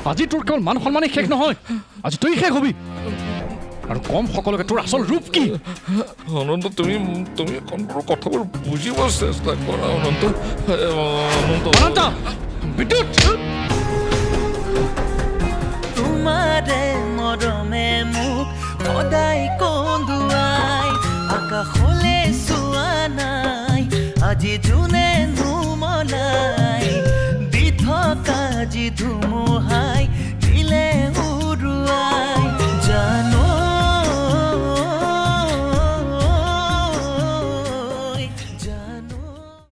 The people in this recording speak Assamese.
আজি তোৰ কেৱল মান সন্মানেই শেষ নহয় আজি তই শেষ হবি আৰু কম সকলোকে তোৰ আচল ৰূপ কি অনন্ত তুমি কথাবোৰ বুজিব চেষ্টা কৰা অনন্ত অনন্ত বিদ্যুৎ তোমাৰে মৰমে মোক সদায় কন্দুৱাই আকাশলে চোৱা নাই আজি জোনে নুমলাই দি থকা যি ধুম